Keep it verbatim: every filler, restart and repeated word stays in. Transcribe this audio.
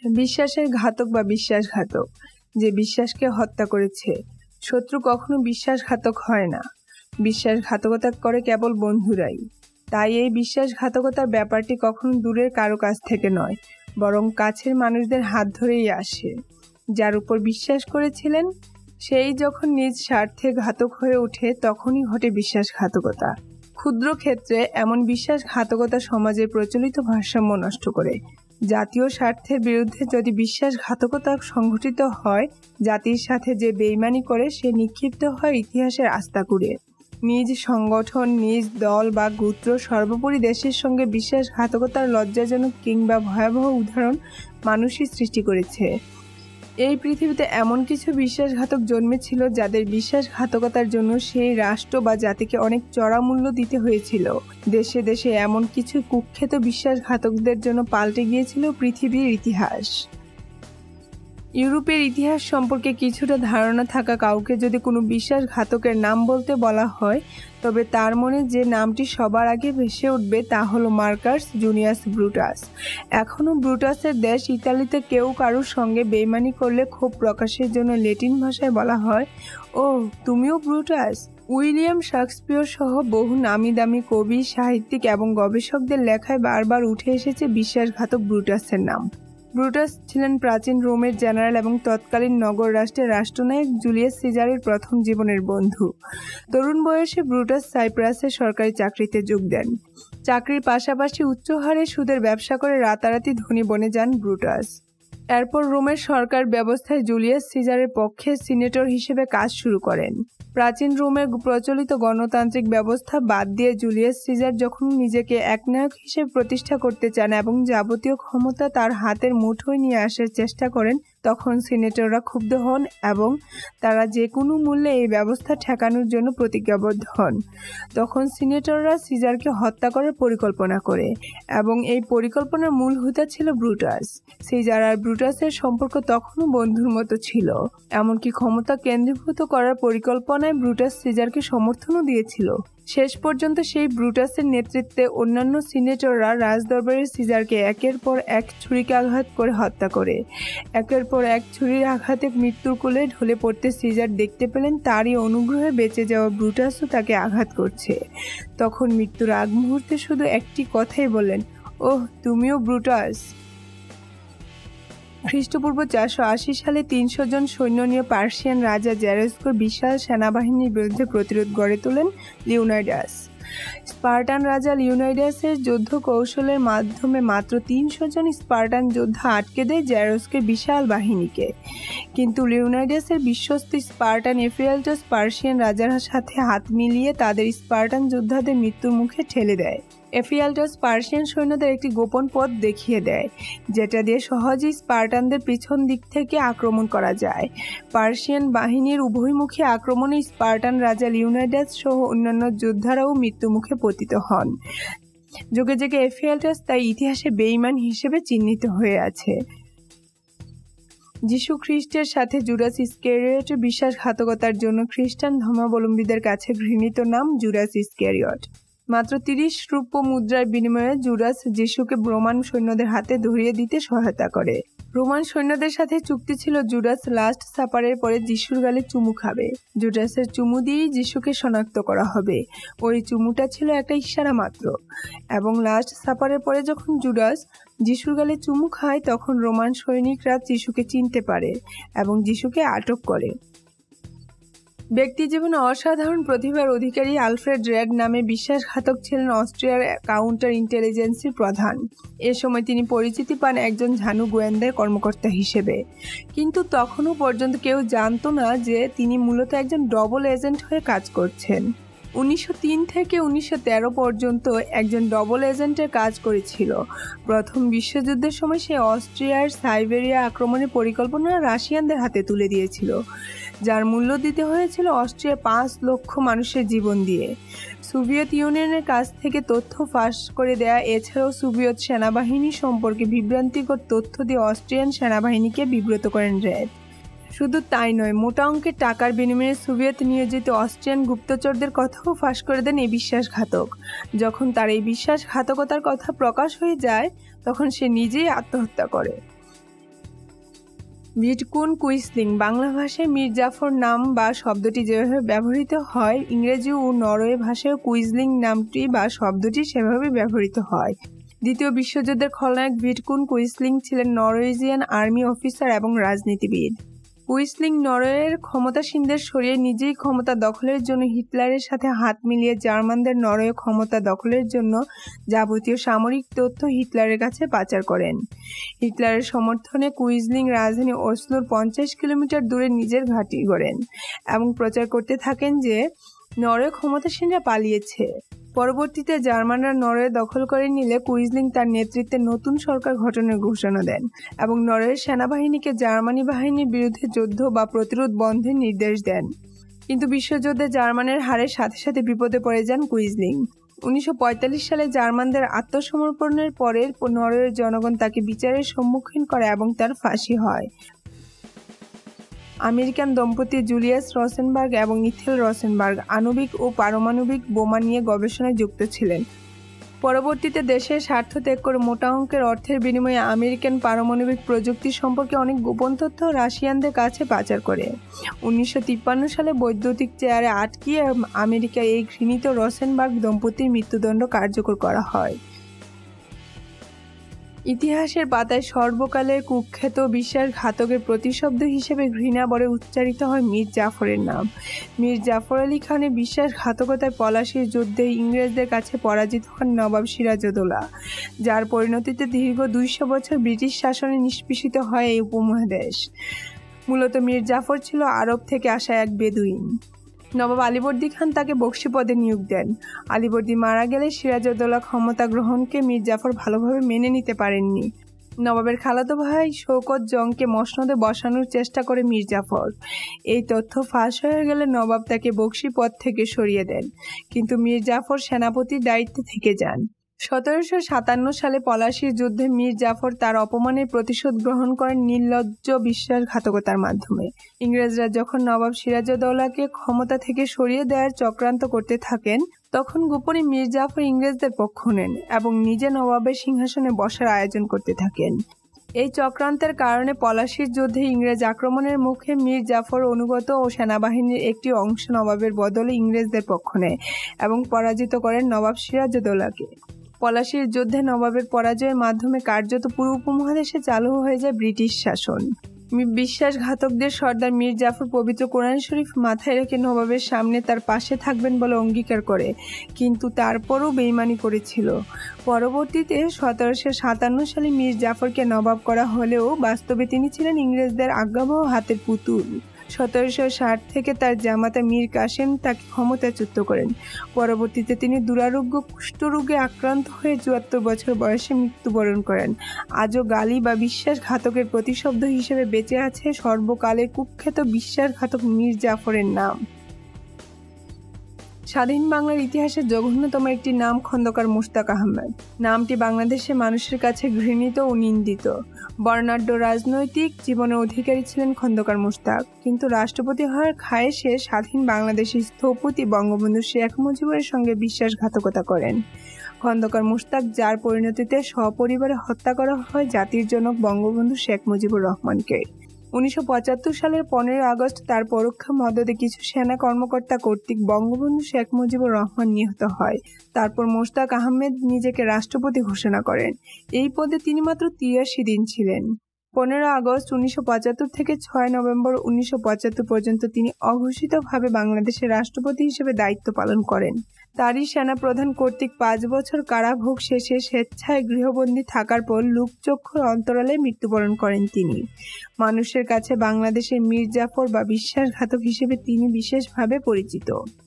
বিশ্বাসের ঘাতক বা বিশ্বাসঘাতক, যে বিশ্বাসকে হত্যা করেছে। শত্রু কখনো বিশ্বাসঘাতক হয় না, বিশ্বাসঘাতকতা করে কেবল বন্ধুরাই। তাই এই বিশ্বাসঘাতকতার ব্যাপারটি কখনো দূরের কারো কাছ থেকে নয়, বরং কাছের মানুষদের হাত ধরেই আসে। যার উপর বিশ্বাস করেছিলেন সেই যখন নিজ স্বার্থে ঘাতক হয়ে ওঠে, তখনই ঘটে বিশ্বাসঘাতকতা। ক্ষুদ্র ক্ষেত্রে এমন বিশ্বাসঘাতকতা সমাজের প্রচলিত ভারসাম্য নষ্ট করে। জাতীয় স্বার্থের বিরুদ্ধে যদি বিশ্বাসঘাতকতা সংঘটিত হয়, জাতির সাথে যে বেইমানি করে সে নিক্ষিপ্ত হয় ইতিহাসের আস্তাকুড়ে। নিজ সংগঠন, নিজ দল বা গোত্র, সর্বোপরি দেশের সঙ্গে বিশ্বাসঘাতকতার লজ্জাজনক কিংবা ভয়াবহ উদাহরণ মানুষই সৃষ্টি করেছে। এই পৃথিবীতে এমন কিছু বিশ্বাসঘাতক জন্মেছিল যাদের বিশ্বাসঘাতকতার জন্য সেই রাষ্ট্র বা জাতিকে অনেক চড়া মূল্য দিতে হয়েছিল। দেশে দেশে এমন কিছু কুখ্যাত বিশ্বাসঘাতকদের জন্য পাল্টে গিয়েছিল পৃথিবীর ইতিহাস। ইউরোপের ইতিহাস সম্পর্কে কিছুটা ধারণা থাকা কাউকে যদি কোনো বিশ্বাসঘাতকের নাম বলতে বলা হয়, তবে তার মনে যে নামটি সবার আগে ভেসে উঠবে তা হলো মার্কাস জুনিয়াস ব্রুটাস। এখনও ব্রুটাসের দেশ ইতালিতে কেউ কারোর সঙ্গে বেইমানি করলে ক্ষোভ প্রকাশের জন্য ল্যাটিন ভাষায় বলা হয়, ও তুমিও ব্রুটাস। উইলিয়াম শেক্সপিয়র সহ বহু নামি দামি কবি, সাহিত্যিক এবং গবেষকদের লেখায় বারবার উঠে এসেছে বিশ্বাসঘাতক ব্রুটাসের নাম। ব্রুটাস ছিলেন প্রাচীন রোমের জেনারেল এবং তৎকালীন নগর রাষ্ট্রের রাষ্ট্রনায়ক জুলিয়াস সিজারের প্রথম জীবনের বন্ধু। তরুণ বয়সে ব্রুটাস সাইপ্রাসের সরকারি চাকরিতে যোগ দেন। চাকরির পাশাপাশি উচ্চ হারে সুদের ব্যবসা করে রাতারাতি ধনী বনে যান ব্রুটাস। এরপর রোমের সরকার ব্যবস্থায় জুলিয়াস সিজারের পক্ষে সিনেটর হিসেবে কাজ শুরু করেন। প্রাচীন রোমের প্রচলিত গণতান্ত্রিক ব্যবস্থা বাদ দিয়ে জুলিয়াস সিজার যখন নিজেকে একনায়ক হিসেবে প্রতিষ্ঠা করতে চান এবং যাবতীয় ক্ষমতা তার হাতের মুঠোয় নিয়ে আসার চেষ্টা করেন, তখন সিনেটররা ক্ষুব্ধ হন এবং তারা যে কোনো মূল্যে এই ব্যবস্থা ঠেকানোর জন্য প্রতিজ্ঞাবদ্ধ হন। তখন সিনেটররা সিজারকে হত্যা করার পরিকল্পনা করে এবং এই পরিকল্পনার মূল হোতা ছিল ব্রুটাস। সিজার আর ব্রুটাসের সম্পর্ক তখনও বন্ধুর মতো ছিল, এমনকি ক্ষমতা কেন্দ্রীভূত করার পরিকল্পনায় ব্রুটাস সিজারকে সমর্থনও দিয়েছিল। শেষ পর্যন্ত সেই ব্রুটাসের নেতৃত্বে অন্যান্য সিনেটররা রাজদরবারে সিজারকে একের পর এক ছুরিকাঘাত করে হত্যা করে। একের পর এক ছুরির আঘাতে মৃত্যুর কোলে ঢলে পড়তে সিজার দেখতে পেলেন তারই অনুগ্রহে বেঁচে যাওয়া ব্রুটাসও তাকে আঘাত করছে। তখন মৃত্যুর আগ মুহূর্তে শুধু একটি কথাই বললেন, ওহ তুমিও ব্রুটাস। খ্রিস্টপূর্ব চারশো আশি সালে তিনশো জন সৈন্য নিয়ে পার্সিয়ান রাজা জেরস্কোর বিশাল সেনাবাহিনীর বিরুদ্ধে প্রতিরোধ গড়ে তোলেন লিওনাইডাস। স্পার্টান রাজা লিওনাইডাসের যুদ্ধ কৌশলের মাধ্যমে মাত্র তিনশো জন স্পার্টান যোদ্ধা আটকে দেয় জেরস্কের বিশাল বাহিনীকে। কিন্তু লিওনাইডাসের বিশ্বস্ত স্পার্টান এফিয়াল্টাস পার্সিয়ান রাজার সাথে হাত মিলিয়ে তাদের স্পার্টান যোদ্ধাদের মৃত্যুর মুখে ঠেলে দেয়। এফিয়াল্টাস পার্সিয়ান সৈন্যদের একটি গোপন পথ দেখিয়ে দেয়, যেটা দিয়ে সহজেই স্পার্টানদের পিছন দিক থেকে আক্রমণ করা যায়। পার্সিয়ান বাহিনীর উভয়মুখী আক্রমণে স্পার্টান রাজা লিওনাইডাস সহ অন্যান্য যোদ্ধারাও মৃত্যুমুখে পতিত হন। যুগে যুগে এফিয়াল্টাস তাই ইতিহাসে বেঈমান হিসেবে চিহ্নিত হয়ে আছে। যিশু খ্রিস্টের সাথে জুডাস ইস্কারিয়টের বিশ্বাসঘাতকতার জন্য খ্রিস্টান ধর্মাবলম্বীদের কাছে ঘৃণিত নাম জুডাস ইস্কারিয়ট। মাত্র তিরিশ রূপ্য মুদ্রার বিনিময়ে জুডাস যিশুকে রোমান সৈন্যদের হাতে ধরিয়ে দিতে সহায়তা করে। রোমান সৈন্যদের সাথে চুক্তি ছিল জুডাস লাস্ট সাপারের পরে যিশুর গালে চুমু খাবে। জুডাসের চুমু দিয়েই যিশুকে শনাক্ত করা হবে। ওই চুমুটা ছিল একটা ইশারা মাত্র। এবং লাস্ট সাপারের পরে যখন জুডাস যিশুর গালে চুমু খায়, তখন রোমান সৈনিকরা যিশুকে চিনতে পারে এবং যিশুকে আটক করে। ব্যক্তি জীবনে অসাধারণ প্রতিভার অধিকারী আলফ্রেড রেড নামে বিশ্বাসঘাতক ছিলেন অস্ট্রিয়ার কাউন্টার ইন্টেলিজেন্সির প্রধান। এ সময় তিনি পরিচিতি পান একজন ঝানু গোয়েন্দা কর্মকর্তা হিসেবে। কিন্তু তখনও পর্যন্ত কেউ জানতো না যে তিনি মূলত একজন ডবল এজেন্ট হয়ে কাজ করছেন। উনিশশো তিন থেকে উনিশশো তেরো পর্যন্ত একজন ডবল এজেন্টের কাজ করেছিল। প্রথম বিশ্বযুদ্ধের সময় সে অস্ট্রিয়ার সাইবেরিয়া আক্রমণের পরিকল্পনা রাশিয়ানদের হাতে তুলে দিয়েছিল, যার মূল্য দিতে হয়েছিল অস্ট্রিয়ার পাঁচ লক্ষ মানুষের জীবন দিয়ে। সোভিয়েত ইউনিয়নের কাছ থেকে তথ্য ফাঁস করে দেয়া এছাড়াও সোভিয়েত সেনাবাহিনী সম্পর্কে বিভ্রান্তিকর তথ্য দিয়ে অস্ট্রিয়ান সেনাবাহিনীকে বিব্রত করেন রেড। শুধু তাই নয়, মোটা অঙ্কের টাকার বিনিময়ে সোভিয়েত নিয়োজিত অস্ট্রিয়ান গুপ্তচরদের কথাও ফাঁস করে দেন এই বিশ্বাসঘাতক। যখন তার এই বিশ্বাসঘাতকতার কথা প্রকাশ হয়ে যায়, তখন সে নিজেই আত্মহত্যা করে। ভিটকুন কুইসলিং বাংলা ভাষায় মীর জাফর নাম বা শব্দটি যেভাবে ব্যবহৃত হয়, ইংরেজি ও নরওয়ে ভাষায় কুইসলিং নামটি বা শব্দটি সেভাবে ব্যবহৃত হয়। দ্বিতীয় বিশ্বযুদ্ধের খলনায়ক ভিটকুন কুইসলিং ছিলেন নরওয়েজিয়ান আর্মি অফিসার এবং রাজনীতিবিদ। কুইসলিং নরওয়ের ক্ষমতাসীনদের সরিয়ে নিজেই ক্ষমতা দখলের জন্য হিটলারের সাথে হাত মিলিয়ে জার্মানদের নরওয়ে ক্ষমতা দখলের জন্য যাবতীয় সামরিক তথ্য হিটলারের কাছে পাচার করেন। হিটলারের সমর্থনে কুইসলিং রাজধানী ওসলোর পঞ্চাশ কিলোমিটার দূরে নিজের ঘাঁটি গড়েন এবং প্রচার করতে থাকেন যে নরওয়ে ক্ষমতাসীনরা পালিয়েছে। পরবর্তীতে জার্মানরা নরওয়ে দখল করে নিলে কুইসলিং তার নেতৃত্বে নতুন সরকার গঠনের ঘোষণা দেন এবং নরওয়ের সেনাবাহিনীকে জার্মানি বাহিনীর বিরুদ্ধে যুদ্ধ বা প্রতিরোধ বন্ধের নির্দেশ দেন। কিন্তু বিশ্বযুদ্ধে জার্মানের হারের সাথে সাথে বিপদে পড়ে যান কুইসলিং। উনিশশো পঁয়তাল্লিশ সালে জার্মানদের আত্মসমর্পণের পরে নরওয়ের জনগণ তাকে বিচারের সম্মুখীন করে এবং তার ফাঁসি হয়। আমেরিকান দম্পতি জুলিয়াস রসেনবার্গ এবং ইথেল রসেনবার্গ আণবিক ও পারমাণবিক বোমা নিয়ে গবেষণায় যুক্ত ছিলেন। পরবর্তীতে দেশের স্বার্থ ত্যাগ করে মোটা অঙ্কের অর্থের বিনিময়ে আমেরিকান পারমাণবিক প্রযুক্তি সম্পর্কে অনেক গোপন তথ্য রাশিয়ানদের কাছে পাচার করে উনিশশো তিপ্পান্ন সালে বৈদ্যুতিক চেয়ারে আটকিয়ে আমেরিকায় এই ঘৃণিত রসেনবার্গ দম্পতির মৃত্যুদণ্ড কার্যকর করা হয়। ইতিহাসের পাতায় সর্বকালের কুখ্যাত বিশ্বাসঘাতকের প্রতিশব্দ হিসেবে ঘৃণা ভরে উচ্চারিত হয় মীর জাফরের নাম। মীর জাফর আলী খানের বিশ্বাসঘাতকতায় পলাশীর যুদ্ধে ইংরেজদের কাছে পরাজিত হন নবাব সিরাজউদ্দৌলা, যার পরিণতিতে দীর্ঘ দুইশো বছর ব্রিটিশ শাসনে নিষ্পেষিত হয় এই উপমহাদেশ। মূলত মীর জাফর ছিল আরব থেকে আসা এক বেদুইন। নবাব আলীবর্দী খান তাকে বকশী পদে নিয়োগ দেন। আলীবর্দী মারা গেলে সিরাজউদ্দৌলা ক্ষমতা গ্রহণকে মীর জাফর ভালোভাবে মেনে নিতে পারেননি। নবাবের খালাতো ভাই শওকত জংকে মসনদে বসানোর চেষ্টা করে মীর জাফর। এই তথ্য ফাঁস হয়ে গেলে নবাব তাকে বকশী পদ থেকে সরিয়ে দেন, কিন্তু মীর জাফর সেনাপতির দায়িত্বে থেকে যান। সতেরোশো সাতান্ন সালে পলাশীর যুদ্ধে মীর জাফর তার অপমানের প্রতিশোধ গ্রহণ করেন নির্লজ্জ বিশ্বাসঘাতকতার মাধ্যমে। ইংরেজরা যখন নবাব সিরাজউদ্দৌলাকে ক্ষমতা থেকে সরিয়ে দেওয়ার চক্রান্ত করতে থাকেন, তখন গোপনে মীর জাফর ইংরেজদের পক্ষ নেন এবং নিজে নবাবের সিংহাসনে বসার আয়োজন করতে থাকেন। এই চক্রান্তের কারণে পলাশীর যুদ্ধে ইংরেজ আক্রমণের মুখে মীর জাফর অনুগত ও সেনাবাহিনীর একটি অংশ নবাবের বদলে ইংরেজদের পক্ষ নেয় এবং পরাজিত করেন নবাব সিরাজউদ্দৌলাকে। পলাশীর যুদ্ধে নবাবের পরাজয়ের মাধ্যমে কার্যত পুরো উপমহাদেশে চালু হয়ে যায় ব্রিটিশ শাসন। বিশ্বাসঘাতকদের সর্দার মীর জাফর পবিত্র কোরআন শরীফ মাথায় রেখে নবাবের সামনে তার পাশে থাকবেন বলে অঙ্গীকার করে, কিন্তু তারপরও বেইমানি করেছিল। পরবর্তীতে সতেরোশো সাতান্ন সালে মীর জাফরকে নবাব করা হলেও বাস্তবে তিনি ছিলেন ইংরেজদের আজ্ঞাবহ হাতের পুতুল। সতেরোশো ষাট থেকে তার জামাতা মীর কাসেম তাকে ক্ষমতাচ্যুত করেন। পরবর্তীতে তিনি দুরারোগ্য কুষ্ঠরোগে আক্রান্ত হয়ে চুয়াত্তর বছর বয়সে মৃত্যুবরণ করেন। আজও গালি বা বিশ্বাসঘাতকের প্রতিশব্দ হিসেবে বেঁচে আছে সর্বকালের কুখ্যাত বিশ্বাসঘাতক মীর জাফরের নাম। স্বাধীন বাংলার ইতিহাসে জঘন্যতম একটি নাম খন্দকার মুশতাক আহমেদ। নামটি বাংলাদেশের মানুষের কাছে ঘৃণিত ও নিন্দিত। বর্ণাঢ্য রাজনৈতিক জীবনের অধিকারী ছিলেন খন্দকার মুশতাক, কিন্তু রাষ্ট্রপতি হওয়ার খায়েশে স্বাধীন বাংলাদেশের স্থপতি বঙ্গবন্ধু শেখ মুজিবের সঙ্গে বিশ্বাসঘাতকতা করেন। খন্দকার মুশতাক, যার পরিণতিতে সপরিবারে হত্যা করা হয় জাতির জনক বঙ্গবন্ধু শেখ মুজিবুর রহমানকে। উনিশশো পঁচাত্তর সালের পনেরোই আগস্ট তার পরোক্ষ মদদে কিছু সেনা কর্মকর্তা কর্তৃক বঙ্গবন্ধু শেখ মুজিবুর রহমান নিহত হয়। তারপর মুশতাক আহমেদ নিজেকে রাষ্ট্রপতি ঘোষণা করেন। এই পদে তিনি মাত্র তিরাশি দিন ছিলেন। পনেরো আগস্ট উনিশশো পঁচাত্তর থেকে ছয় নভেম্বর উনিশশো পঁচাত্তর পর্যন্ত তিনি অঘোষিতভাবে বাংলাদেশের রাষ্ট্রপতি হিসেবে দায়িত্ব পালন করেন। তারই সেনাপ্রধান কর্তৃক পাঁচ বছর কারাভোগ শেষে স্বেচ্ছায় গৃহবন্দী থাকার পর লোকচক্ষুর অন্তরালে মৃত্যুবরণ করেন তিনি। মানুষের কাছে বাংলাদেশের মীর জাফর বা বিশ্বাসঘাতক হিসেবে তিনি বিশেষভাবে পরিচিত।